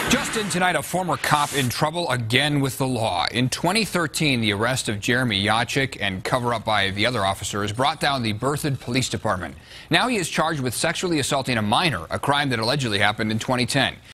Just in tonight, a former cop in trouble again with the law. In 2013, the arrest of Jeremy Yachick and cover-up by the other officers brought down the Berthoud Police Department. Now he is charged with sexually assaulting a minor, a crime that allegedly happened in 2010.